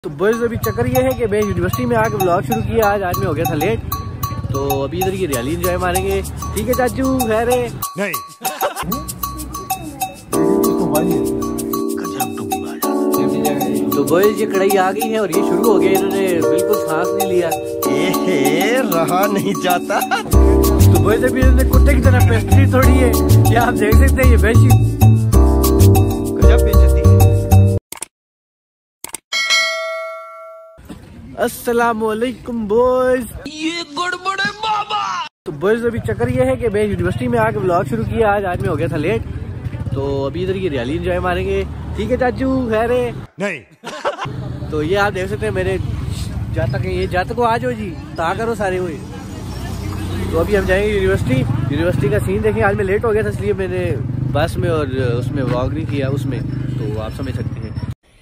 तो बॉयज अभी चक्कर ये है कि मैं यूनिवर्सिटी में आके ब्लॉग शुरू किया। आज मैं हो गया था लेट, तो अभी इधर की रैली एंजॉय मारेंगे। ठीक है चाचू, खैर है नहीं। तो बॉयज ये कढ़ाई आ गई है और ये शुरू हो गया। इन्होंने बिल्कुल सांस नहीं लिया, रहा नहीं जाता। तो बॉयज अभी इन्होंने कुत्ते की तरह पेस्ट्री थोड़ी है, ये आप देख सकते हैं। ये बेशी गजब बेइज्जती है। अस्सलामुअलैकुम बॉयज, ये गड़बड़ है बाबा। तो बॉयज अभी चक्कर ये है कि मैं यूनिवर्सिटी में आके ब्लॉग शुरू किया। आज मैं हो गया था लेट, तो अभी इधर की रैली एंजॉय मारेंगे। ठीक है चाचू, खैर है नहीं। तो ये आप देख सकते हैं मेरे जातक है, ये जातक को आज हो जी ता करो सारे हुए। तो अभी हम जाएंगे यूनिवर्सिटी का सीन देखें। आज मैं लेट हो गया था इसलिए मैंने बस में और उसमें व्लॉग नहीं किया उसमें, तो आप समझ सकते हैं।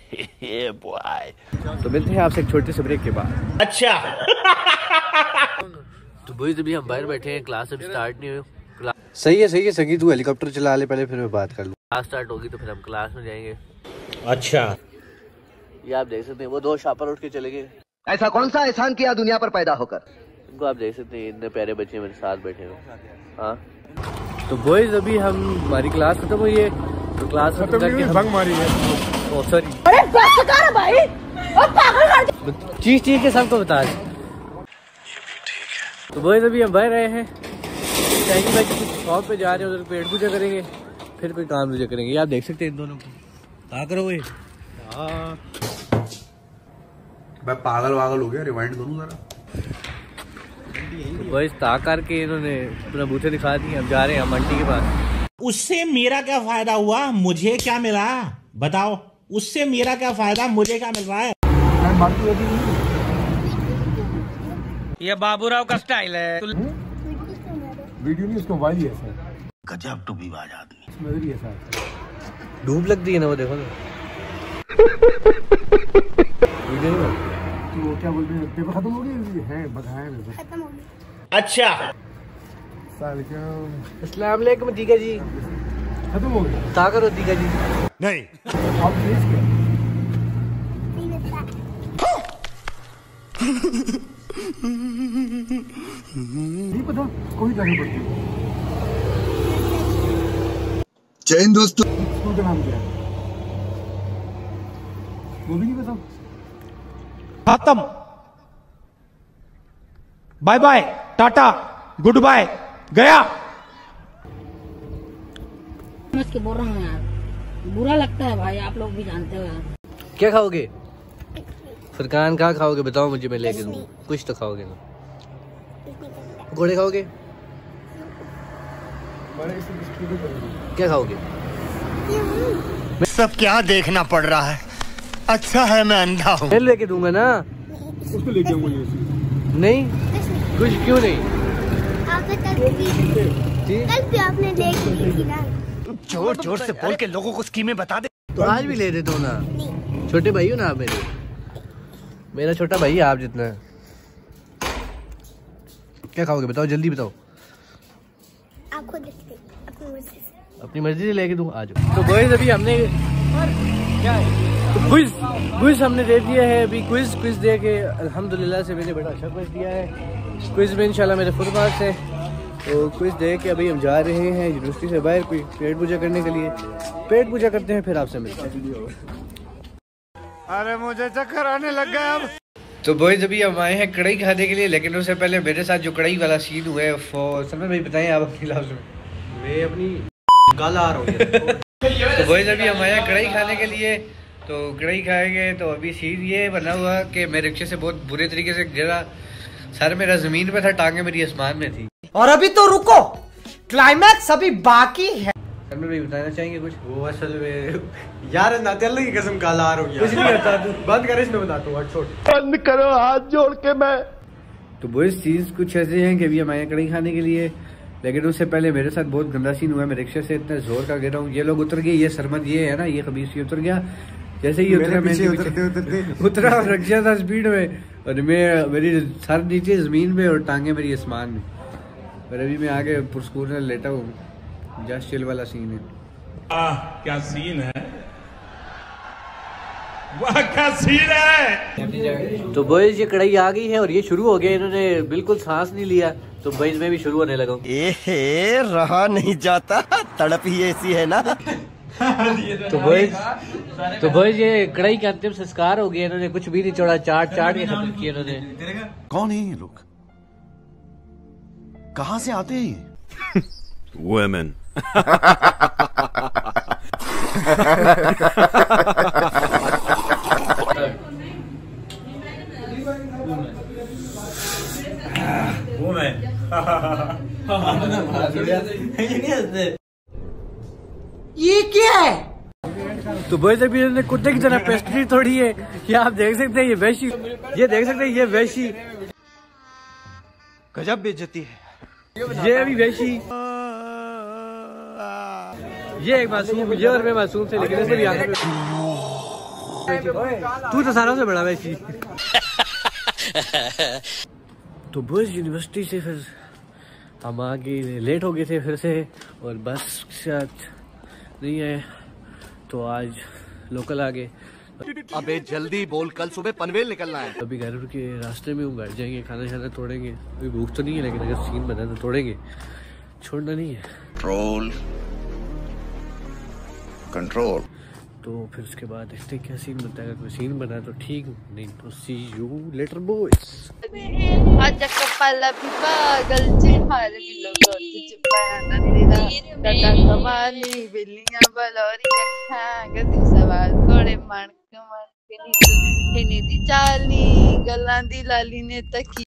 तो मिलते हैं आपसे एक छोटे से ब्रेक के बाद। अच्छा। तो बॉयज अभी हम बाहर बैठे हैं, क्लास अभी स्टार्ट नहीं हुई। सही है सगी, तू हेलीकॉप्टर चला ले पहले, फिर मैं बात कर लूँ। क्लास स्टार्ट होगी तो फिर हम क्लास में जाएंगे। अच्छा, ये आप देख सकते हैं वो दो शापर उठ के चले गए। ऐसा कौन सा एहसान किया दुनिया पर पैदा होकर। इनको आप देख सकते हैं, इतने प्यारे बच्चे मेरे साथ बैठे हुए। हाँ तो बॉयज अभी हमारी क्लास खत्म हुई है, तो क्लास खत्म करके भंग मारी है। ओ सॉरी, अरे बस कर भाई, अब पागल कर चीज के सबको बता दे। तो बॉयज अभी हम बाहर आए हैं, चाइनी भाई कुछ शॉप पे जा रहे हैं, उधर पेट पूजा करेंगे, फिर कोई काम पूजा करेंगे। आप देख सकते हैं इन दोनों को क्या करो। ये मैं पागल वागल हो गया, रिवाइंड करूं जरा। बॉयज ता करके इन्होंने अपना बूथे दिखा दिए। हम जा रहे हैं हम आंटी के पास। उससे मेरा क्या फायदा हुआ, मुझे क्या मिला बताओ। उससे मेरा क्या फायदा, मुझे क्या मिल रहा है। ये बाबूराव का स्टाइल है। वीडियो नहीं, उसको मोबाइल ही है सर। गजब टूबीबाज आदमी। नजर ही ऐसा है, धूप लगती है ना, वो देखो ना। वीडियो नहीं तो क्या बोलते हैं, पेपर खत्म हो गई है, बताया मेरे को। खत्म हो गया। अच्छा, अस्सलाम वालेकुम दीगा जी। खत्म हो गया, ता करो दीगा जी। नहीं आप प्लीज क्या नहीं पता, कोई जानी पड़ती। जय हिंद दोस्तों। स्कूल का नाम क्या है वो भी नहीं पता। खत्म, बाय बाय, टाटा, गुड बाय, गया। समझ के बोल रहा हूँ यार, बुरा लगता है भाई, आप लोग भी जानते हो यार। क्या खाओगे फरकान, क्या खाओगे बताओ मुझे, मैं लेके दूंगा। कुछ तो खाओगे ना, घोड़े खाओगे, क्या खाओगे? सब क्या देखना पड़ रहा है, अच्छा है मैं अंधा हूँ। मैं लेके दूंगा ना। उसको लेके आऊंगा। नहीं कुछ क्यों नहीं? आपने कल भी आपने लेके दी थी ना। जोर जोर से बोल के लोगों को स्कीमें बता दे। तो आज भी ले देता हूँ ना, छोटे भाई हो ना आप मेरे। मेरा छोटा भाई है आप जितना। क्या खाओगे बताओ, जल्दी बताओ। आप खुद देखते अपनी मर्जी से। अपनी मर्जी से लेके दूँ, आ जाओ। तो बॉयज अभी हमने क्या है, तो क्विज हमने दे दिया है। अभी क्विज दे के अल्हम्दुलिल्लाह से मैंने बड़ा अच्छा क्विज दिया है। क्विज में इंशाल्लाह मेरे फुल मार्क्स है। तो क्विज दे के अभी हम जा रहे हैं यूनिवर्सिटी से बाहर कोई पेट पूजा करने के लिए। पेट पूजा करते हैं, फिर आपसे मिलते हैं। अरे मुझे चक्कर आने लग गया अब। तो बॉयज अभी हम आए हैं कढ़ाई खाने के लिए, लेकिन उससे पहले मेरे साथ जो कढ़ाई वाला सीन हुआ है, सलमान भाई बताएं आप अपनी लफ्ज़ में। मैं अपनी गाला आ रहा हूँ। तो बॉयज अभी हम आए हैं कढ़ाई खाने के लिए, तो कढ़ाई खाएंगे। तो अभी सीन ये बना हुआ कि मैं रिक्शे से बहुत बुरे तरीके से गिरा, सर मेरा जमीन पे था, टांगे मेरी आसमान में थी। और अभी तो रुको, क्लाइमैक्स अभी बाकी है। सलमान भाई बताना चाहेंगे कुछ? वो असल में यार नाते अल्लाह की कसम गाला आ रहा हूँ। कुछ नहीं करता तू, बंद कर, इसमें बताता हूँ। छोड़ बंद करो हाथ जोड़ के। मैं तो बॉयज चीज़ कुछ ऐसे हैं कि अभी हम आए कढ़ाई खाने के लिए, लेकिन उससे पहले मेरे साथ बहुत गंदा सीन हुआ है। मैं रिक्शे से इतना जोर का गिरा हूँ, ये लोग उतर गए, ये सरमद ये है ना, ये खबीस ये उतर गया। जैसे ही उतरा मैं उतरा और रख गया था स्पीड में, और मैं मेरी सर नीचे जमीन में और टांगे मेरी आसमान में। और अभी मैं आगे पुरस्कूर में लेटा हूँ। जस्ट चिल वाला सीन है। क्या सीन है। तो बॉयज ये कढ़ाई आ गई है और ये शुरू हो गया, इन्होंने बिल्कुल सांस नहीं लिया, तो बॉयज मैं भी शुरू होने लगा हूँ। रहा नहीं जाता, तड़प ही ऐसी है ना। तो बॉयज ये कढ़ाई का अंतिम संस्कार हो गया, इन्होंने कुछ भी नहीं छोड़ा, चाट के खत्म किया इन्होंने। कौन है ये लोग, कहाँ से आते हैं ये? Women. ये क्या है? तो बॉयज अभी इन्होंने कुत्ते की तरह पेस्ट्री तोड़ी है, ये आप देख सकते हैं, ये वैशी, ये देख सकते हैं, ये वैशी, गजब बेइज्जती है। ये अभी वैशी, ये एक मासूम, ये और मैं मासूम थे, लेकिन इसमें भी आगे तू तो सारों से बड़ा वैशी। तो बॉयज यूनिवर्सिटी से फिर हम आगे लेट हो गए थे फिर से, और बस शायद नहीं है, तो आज लोकल आ गए। अबे जल्दी बोल, कल सुबह पनवेल निकलना है। अभी घर के रास्ते में हूँ, घर जाएंगे, खाना शाना तोड़ेंगे, अभी भूख तो नहीं है, लेकिन अगर सीन बना तो तोड़ेंगे, छोड़ना नहीं है। कंट्रोल। तो फिर उसके बाद देखते क्या सीन बनता है, अगर कोई सीन बना तो ठीक, नहीं तो सी यू लेटर बॉयज। आजा कपाला भी पागल चिहार बिलो तुझ पाना तेरा दादा कमाली बिल्लियां बलौरी रखा गदी सवाल थोड़े माणक माणक नी दी चाली गल्लां दी लाली ने तकी